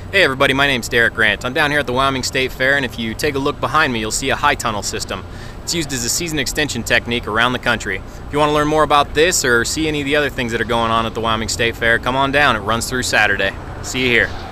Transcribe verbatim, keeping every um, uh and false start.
Hey everybody, my name's Derek Grant. I'm down here at the Wyoming State Fair, and if you take a look behind me, you'll see a high tunnel system. It's used as a season extension technique around the country. If you want to learn more about this or see any of the other things that are going on at the Wyoming State Fair, come on down. It runs through Saturday. See you here.